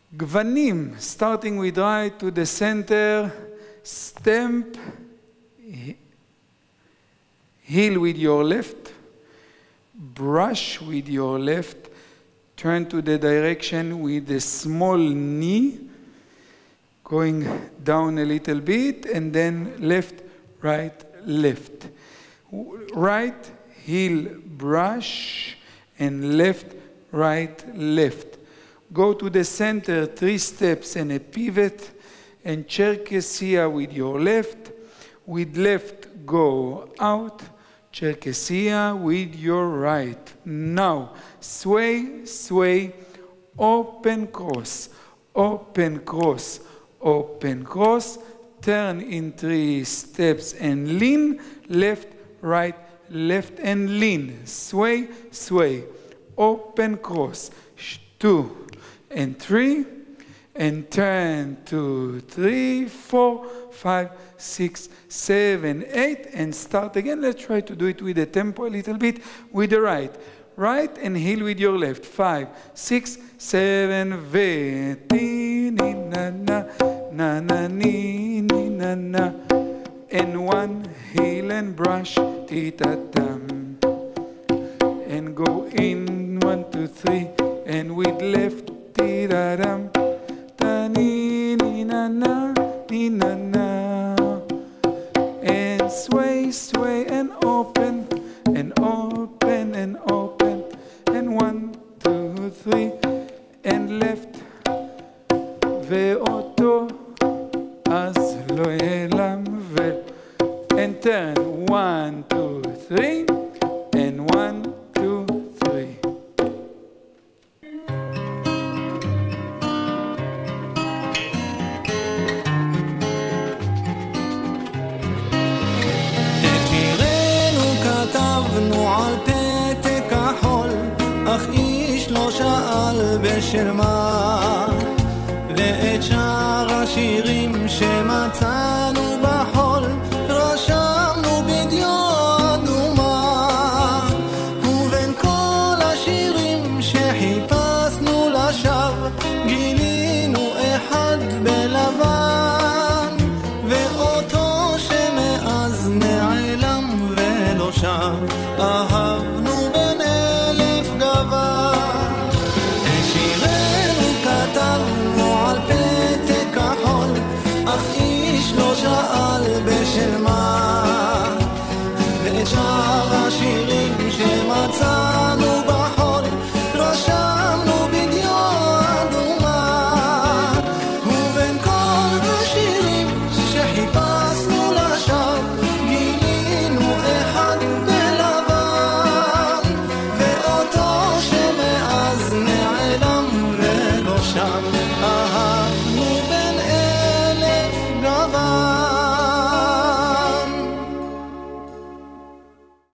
גוונים, starting with right to the center, stamp, heel with your left, brush with your left, turn to the direction with the small knee, going down a little bit, and then left, right, left. Right, heel, brush, and left, right, left. Go to the center, 3 steps and a pivot, and Cherkessia with your left. With left, go out. Cherkessia with your right. Now, sway, sway, open cross, open cross, open cross, turn in 3 steps and lean, left, right, left, and lean. Sway, sway, open cross, 2 and 3, and turn 2, 3, 4, 5, 6, 7, 8, and start again. Let's try to do it with the tempo a little bit with the right. Right and heel with your left. 5, 6, 7, ve, ti, ni, na, na, na, na, ni, ni, na, na. And 1, heel and brush, ti, ta, tam. And go in, 1, 2, 3, and with left, ti, da, dam. Ta, ni, ni, na, na, ni, na, na. And sway, sway, and open, and open, and open. And 1, 2, 3, and left, ואותו אז לא ילם and turn 1, 2, 3, and 1, 2, 3. את שירנו כתבנו על פתק כחול, אך איש לא שאל בשל מה, ואת שאר השירים שמצאנו בחול רשמנו בדיו אדומה, ובין כל השירים שחיפשנו לשווא גילינו אחד בלבן, ואותו שמאז נעלם ולא שב אהבנו בין 1000 גוון. את שירנו כתבנו על פתק כחול, אך איש לא שאל בשל מה, ואת שאר השירים שמצא